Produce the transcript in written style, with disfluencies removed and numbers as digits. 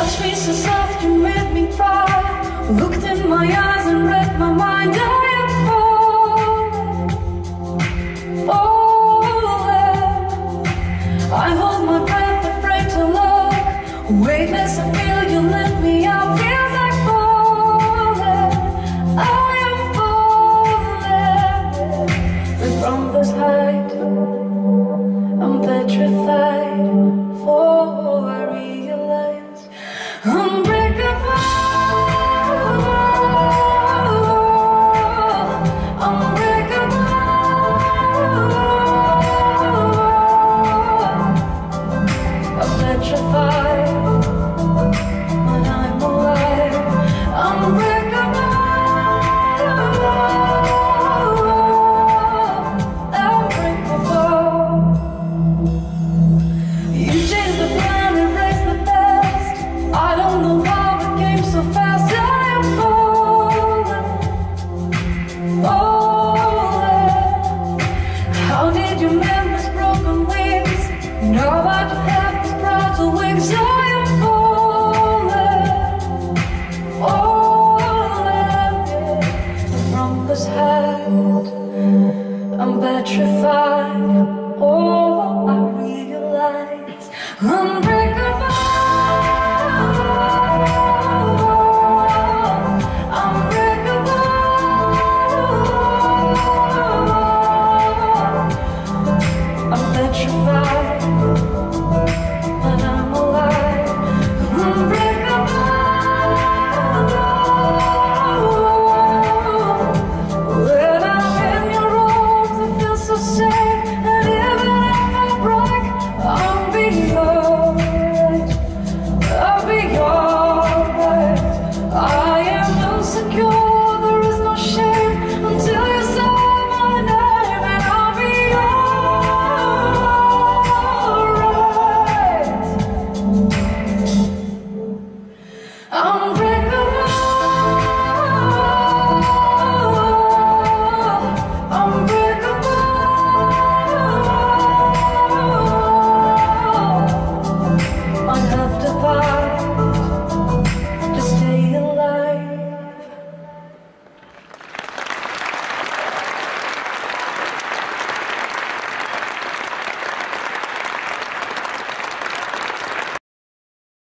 touched me so soft, you made me cry. Looked in my eyes and read my mind. I am falling, falling. I hold my breath, afraid to look. Weightless, I feel you lift me up. Feels like falling. I am falling. But from this height, I'm petrified. For I realize I'm